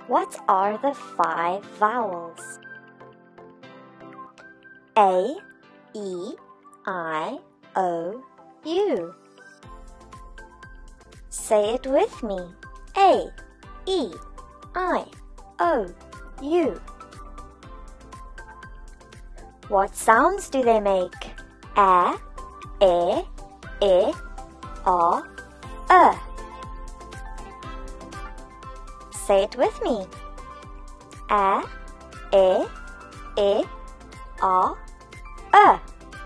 What are the 5 vowels? A, E, I, O, U. Say it with me. A, E, I, O, U. What sounds do they make? A, E, O, U. Say it with me. A, E, O, U.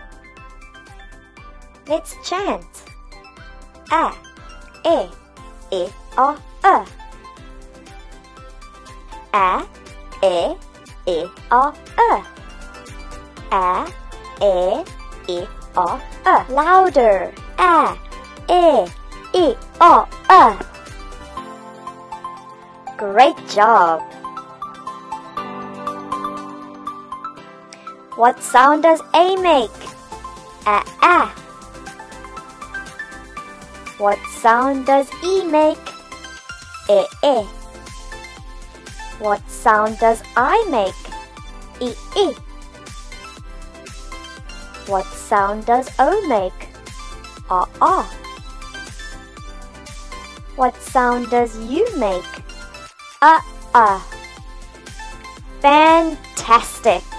Let's chant. A, E, O, U. A, E, O, U. A, E, O, U. Louder. A, E, O, U. Great job! What sound does A make? A. What sound does E make? E. What sound does I make? E. What sound does O make? O. What sound does U make? Fantastic!